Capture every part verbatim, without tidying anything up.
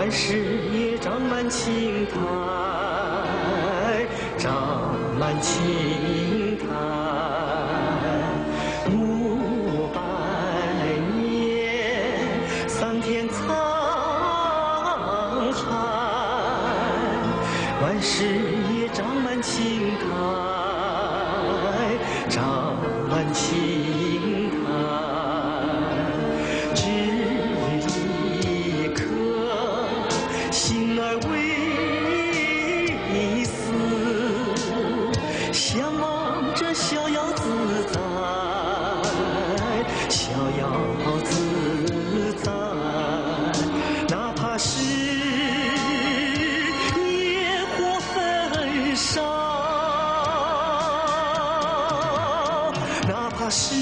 万事也长满青苔，长满青苔。五百年，桑田沧海，万事也长满青苔，长满青苔。只一颗心儿微思，向往着逍遥自在，逍遥自在。哪怕是野火焚烧，哪怕是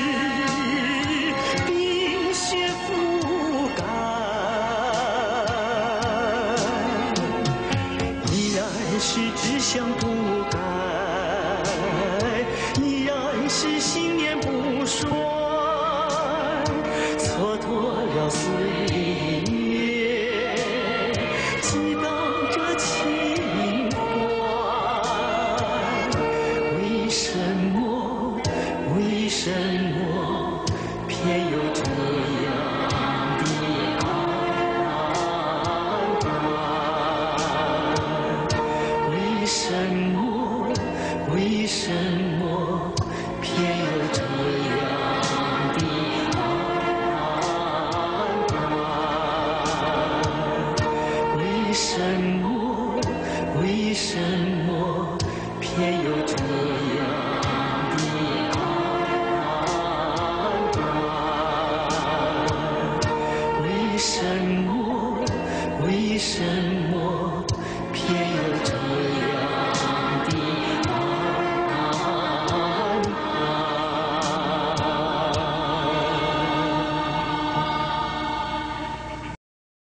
冰雪覆盖，依然是志向不改，依然是信念不衰，蹉跎了岁月，激荡着情怀。为什么？为什么偏有这样的安排？为什么？为什么偏有这样的安排？为什么？为什么偏有这样的安排？为什么？为什么？